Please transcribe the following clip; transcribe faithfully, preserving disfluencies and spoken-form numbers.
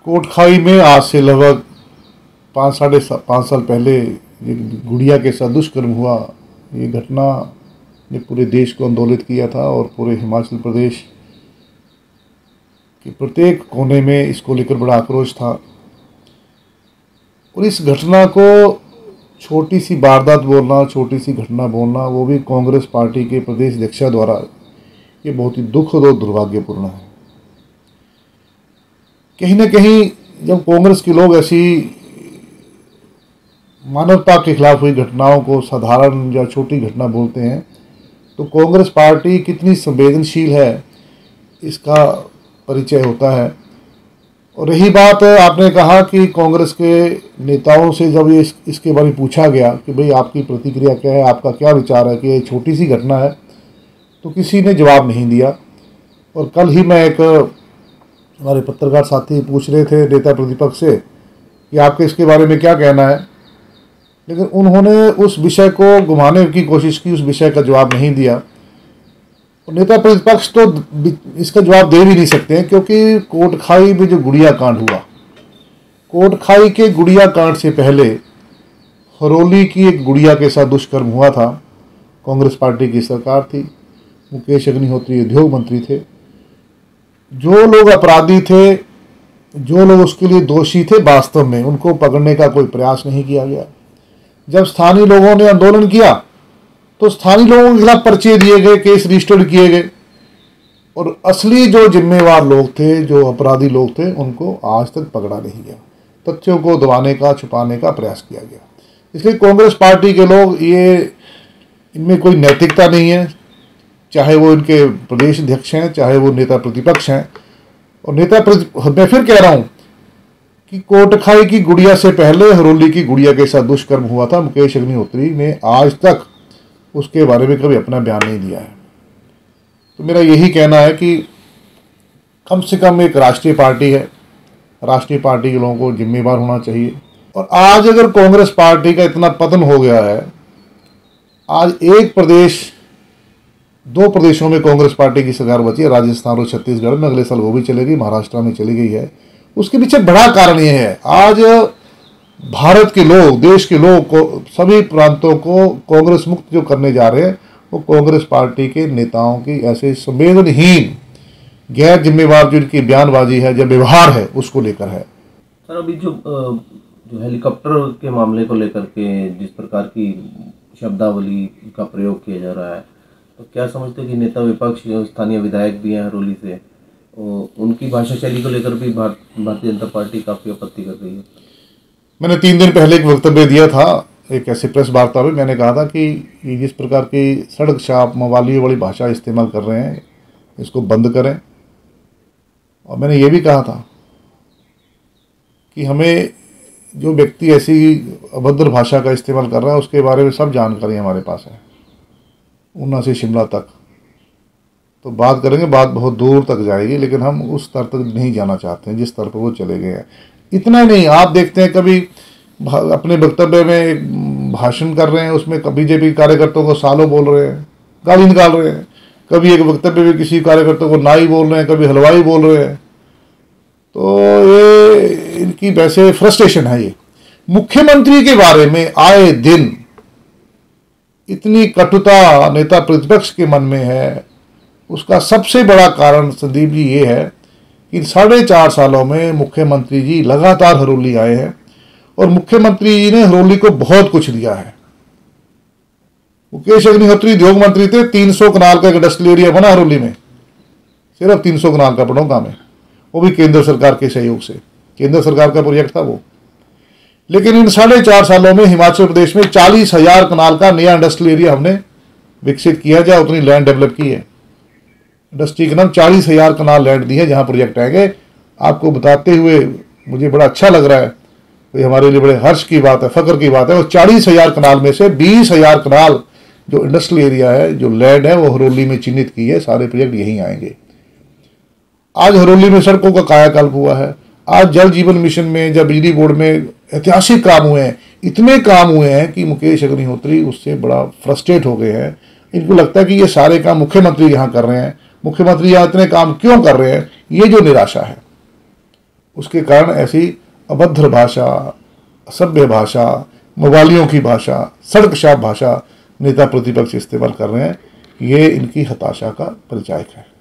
कोटखाई में आज से लगभग पाँच साढ़े पाँच साल पहले ये गुड़िया के साथ दुष्कर्म हुआ। ये घटना ने पूरे देश को आंदोलित किया था और पूरे हिमाचल प्रदेश के प्रत्येक कोने में इसको लेकर बड़ा आक्रोश था। और इस घटना को छोटी सी वारदात बोलना, छोटी सी घटना बोलना, वो भी कांग्रेस पार्टी के प्रदेश अध्यक्ष द्वारा, ये बहुत ही दुखद और दुर्भाग्यपूर्ण है। कहीं ना कहीं जब कांग्रेस के लोग ऐसी मानवता के खिलाफ हुई घटनाओं को साधारण या छोटी घटना बोलते हैं, तो कांग्रेस पार्टी कितनी संवेदनशील है इसका परिचय होता है। और रही बात, आपने कहा कि कांग्रेस के नेताओं से जब ये इस, इसके बारे में पूछा गया कि भाई आपकी प्रतिक्रिया क्या है, आपका क्या विचार है कि ये छोटी सी घटना है, तो किसी ने जवाब नहीं दिया। और कल ही मैं एक हमारे पत्रकार साथी पूछ रहे थे नेता प्रतिपक्ष से कि आपके इसके बारे में क्या कहना है, लेकिन उन्होंने उस विषय को घुमाने की कोशिश की, उस विषय का जवाब नहीं दिया। और नेता प्रतिपक्ष तो इसका जवाब दे भी नहीं सकते हैं, क्योंकि कोटखाई में जो गुड़िया कांड हुआ, कोटखाई के गुड़िया कांड से पहले हरोली की एक गुड़िया के साथ दुष्कर्म हुआ था। कांग्रेस पार्टी की सरकार थी, मुकेश अग्निहोत्री उद्योग मंत्री थे। जो लोग अपराधी थे, जो लोग उसके लिए दोषी थे, वास्तव में उनको पकड़ने का कोई प्रयास नहीं किया गया। जब स्थानीय लोगों ने आंदोलन किया तो स्थानीय लोगों के खिलाफ पर्चे दिए गए, केस रजिस्टर्ड किए गए, और असली जो जिम्मेवार लोग थे, जो अपराधी लोग थे, उनको आज तक पकड़ा नहीं गया। तथ्यों को दबाने का, छुपाने का प्रयास किया गया। इसलिए कांग्रेस पार्टी के लोग, ये इनमें कोई नैतिकता नहीं है, चाहे वो इनके प्रदेश अध्यक्ष हैं, चाहे वो नेता प्रतिपक्ष हैं। और नेता मैं फिर कह रहा हूं कि कोटखाई की गुड़िया से पहले हरोली की गुड़िया के साथ दुष्कर्म हुआ था। मुकेश अग्निहोत्री ने आज तक उसके बारे में कभी अपना बयान नहीं दिया है। तो मेरा यही कहना है कि कम से कम एक राष्ट्रीय पार्टी है, राष्ट्रीय पार्टी के लोगों को जिम्मेवार होना चाहिए। और आज अगर कांग्रेस पार्टी का इतना पतन हो गया है, आज एक प्रदेश, दो प्रदेशों में कांग्रेस पार्टी की सरकार बची है, राजस्थान और छत्तीसगढ़ में, अगले साल वो भी चलेगी, महाराष्ट्र में चली गई है। उसके पीछे बड़ा कारण ये है, आज भारत के लोग, देश के लोग को, सभी प्रांतों को कांग्रेस मुक्त जो करने जा रहे हैं, वो कांग्रेस पार्टी के नेताओं की ऐसे संवेदनहीन, गैर जिम्मेवार जो इनकी बयानबाजी है, जो व्यवहार है, उसको लेकर है। सर, अभी जो जो हेलीकॉप्टर के मामले को लेकर के जिस प्रकार की शब्दावली का प्रयोग किया जा रहा है, तो क्या समझते हैं कि नेता विपक्ष, स्थानीय विधायक भी हैं हरोली से, और उनकी भाषा शैली को लेकर भी भार, भारतीय जनता पार्टी काफ़ी आपत्ति कर रही है? मैंने तीन दिन पहले एक वक्तव्य दिया था, एक ऐसे प्रेस वार्ता में मैंने कहा था कि जिस प्रकार की सड़क छाप मवालियों वाली भाषा इस्तेमाल कर रहे हैं, इसको बंद करें। और मैंने ये भी कहा था कि हमें जो व्यक्ति ऐसी अभद्र भाषा का इस्तेमाल कर रहा है, उसके बारे में सब जानकारी हमारे पास है, ऊना से शिमला तक। तो बात करेंगे, बात बहुत दूर तक जाएगी, लेकिन हम उस स्तर तक नहीं जाना चाहते हैं जिस स्तर पर वो चले गए हैं। इतना नहीं, आप देखते हैं कभी अपने वक्तव्य में एक भाषण कर रहे हैं, उसमें बीजेपी कार्यकर्ताओं को सालों बोल रहे हैं, गाली निकाल रहे हैं। कभी एक वक्तव्य में किसी कार्यकर्ता को नाई बोल रहे हैं, कभी हलवाई बोल रहे हैं। तो ये इनकी वैसे फ्रस्ट्रेशन है। ये मुख्यमंत्री के बारे में आए दिन इतनी कटुता नेता प्रतिपक्ष के मन में है, उसका सबसे बड़ा कारण संदीप जी ये है कि साढ़े चार सालों में मुख्यमंत्री जी लगातार हरोली आए हैं, और मुख्यमंत्री जी ने हरोली को बहुत कुछ दिया है। मुकेश अग्निहोत्री उद्योग मंत्री थे, तीन सौ कनाल का इंडस्ट्रियल एरिया बना हरोली में, सिर्फ तीन सौ कनाल का बड़ों काम है, वो भी केंद्र सरकार के सहयोग से, केंद्र सरकार का प्रोजेक्ट था वो। लेकिन इन साढ़े चार सालों में हिमाचल प्रदेश में चालीस हजार कनाल का नया इंडस्ट्रियल एरिया हमने विकसित किया, जहाँ उतनी लैंड डेवलप की है। इंडस्ट्री के नाम चालीस हजार कनाल लैंड दी है, जहाँ प्रोजेक्ट आएंगे। आपको बताते हुए मुझे बड़ा अच्छा लग रहा है, तो हमारे लिए बड़े हर्ष की बात है, फख्र की बात है। और चालीस हजार कनाल में से बीस हजार कनाल जो इंडस्ट्रियल एरिया है, जो लैंड है, वो हरोली में चिन्हित की है। सारे प्रोजेक्ट यहीं आएंगे। आज हरोली में सड़कों का कायाकल्प हुआ है। आज जल जीवन मिशन में, जब बिजली बोर्ड में ऐतिहासिक काम हुए हैं, इतने काम हुए हैं कि मुकेश अग्निहोत्री उससे बड़ा फ्रस्ट्रेट हो गए हैं। इनको लगता है कि ये सारे काम मुख्यमंत्री यहाँ कर रहे हैं, मुख्यमंत्री यहाँ इतने काम क्यों कर रहे हैं, ये जो निराशा है उसके कारण ऐसी अभद्र भाषा, असभ्य भाषा, मवालियों की भाषा, सड़कशाप भाषा नेता प्रतिपक्ष इस्तेमाल कर रहे हैं। ये इनकी हताशा का परिचायक है।